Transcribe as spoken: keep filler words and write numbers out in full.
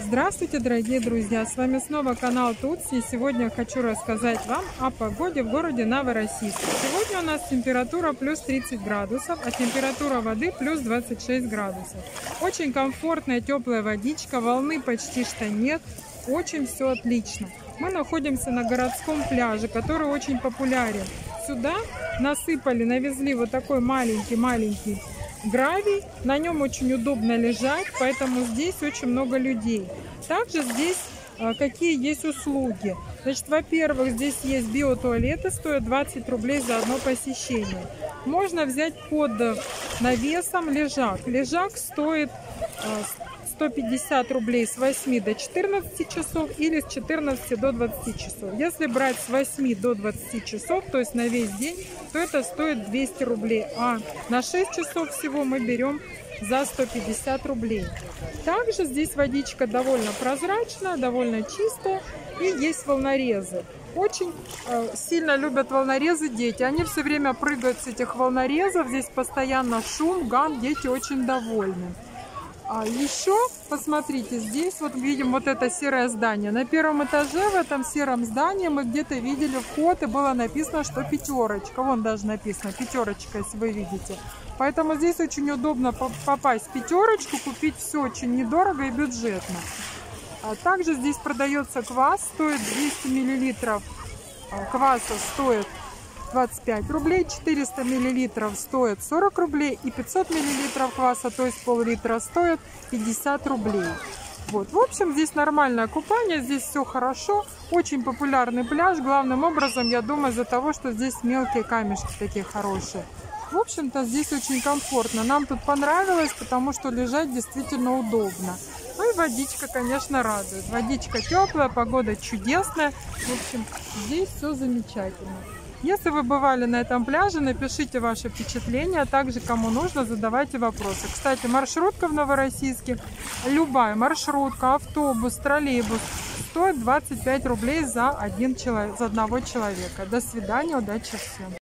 Здравствуйте, дорогие друзья! С вами снова канал Тутси. И сегодня я хочу рассказать вам о погоде в городе Новороссийск. Сегодня у нас температура плюс тридцать градусов, а температура воды плюс двадцать шесть градусов. Очень комфортная теплая водичка, волны почти что нет, очень все отлично. Мы находимся на городском пляже, который очень популярен. Сюда насыпали, навезли вот такой маленький-маленький гравий, на нем очень удобно лежать, поэтому здесь очень много людей. Также здесь а, какие есть услуги. Значит, во-первых, здесь есть биотуалеты, стоят двадцать рублей за одно посещение. Можно взять под навесом лежак. Лежак стоит а, сто пятьдесят рублей с восьми до четырнадцати часов или с четырнадцати до двадцати часов. Если брать с восьми до двадцати часов, то есть на весь день, то это стоит двести рублей, а на шесть часов всего мы берем за сто пятьдесят рублей. Также здесь водичка довольно прозрачная, довольно чистая, и есть волнорезы. Очень э, сильно любят волнорезы дети. Они все время прыгают с этих волнорезов, здесь постоянно шум, гам, дети очень довольны. А еще, посмотрите, здесь вот видим вот это серое здание. На первом этаже в этом сером здании мы где-то видели вход, и было написано, что пятерочка. Вон даже написано пятерочка, если вы видите. Поэтому здесь очень удобно попасть в пятерочку, купить все очень недорого и бюджетно. А также здесь продается квас, стоит двести миллилитров кваса стоит двадцать пять рублей, четыреста миллилитров стоит сорок рублей, и пятьсот миллилитров кваса, то есть пол-литра, стоит пятьдесят рублей. Вот. В общем, здесь нормальное купание, здесь все хорошо, очень популярный пляж, главным образом, я думаю, из-за того, что здесь мелкие камешки такие хорошие. В общем-то, здесь очень комфортно, нам тут понравилось, потому что лежать действительно удобно. Ну и водичка, конечно, радует, водичка теплая, погода чудесная, в общем, здесь все замечательно. Если вы бывали на этом пляже, напишите ваши впечатления, а также, кому нужно, задавайте вопросы. Кстати, маршрутка в Новороссийске, любая маршрутка, автобус, троллейбус, стоит двадцать пять рублей за, один человек, за одного человека. До свидания, удачи всем!